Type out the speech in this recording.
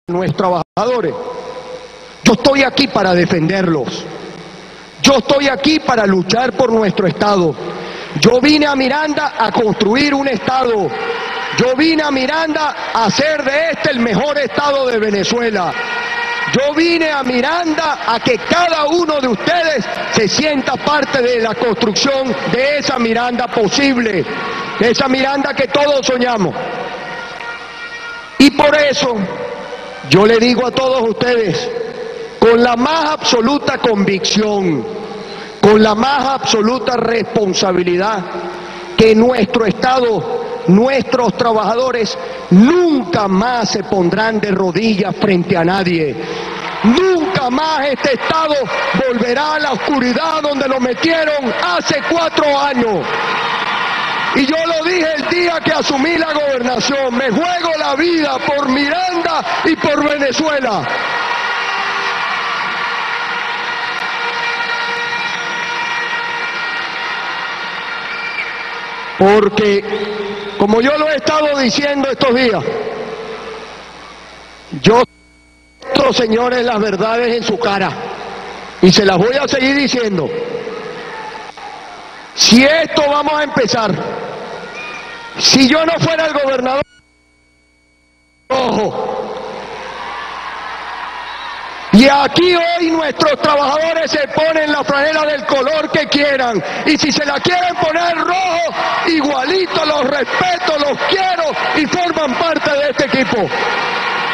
nuestros trabajadores. Yo estoy aquí para defenderlos. Yo estoy aquí para luchar por nuestro Estado. Yo vine a Miranda a construir un Estado. Yo vine a Miranda a hacer de este el mejor Estado de Venezuela. Yo vine a Miranda a que cada uno de ustedes se sienta parte de la construcción de esa Miranda posible, de esa Miranda que todos soñamos. Y por eso yo le digo a todos ustedes, con la más absoluta convicción, con la más absoluta responsabilidad, que nuestro Estado, nuestros trabajadores nunca más se pondrán de rodillas frente a nadie. Nunca más este Estado volverá a la oscuridad donde lo metieron hace 4 años. Y yo lo dije el día que asumí la gobernación, me juego la vida por Miranda y por Venezuela. Porque, como yo lo he estado diciendo estos días, yo muestro, señores, las verdades en su cara, y se las voy a seguir diciendo. Si esto vamos a empezar, si yo no fuera el gobernador rojo, y aquí hoy nuestros trabajadores se ponen la franela del color que quieran, y si se la quieren poner rojo, igualito los respeto, los quiero y forman parte de este equipo.